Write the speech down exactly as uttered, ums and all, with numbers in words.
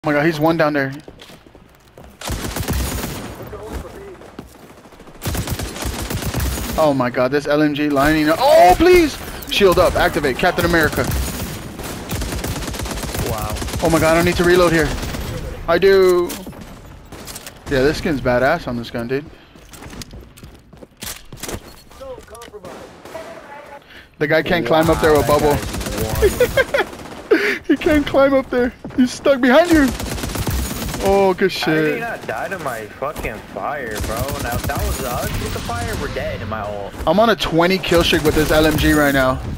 Oh my god, he's one down there. Oh my god, this L M G lining up. Oh, please! Shield up, activate, Captain America. Wow. Oh my god, I don't need to reload here. I do. Yeah, this skin's badass on this gun, dude. The guy can't wow, climb up there with Bubble. He can't climb up there. He's stuck behind you. Oh, good shit. I did not die to my fucking fire, bro. Now, if that was us with the fire, we're dead in my ult. I'm on a twenty kill streak with this L M G right now.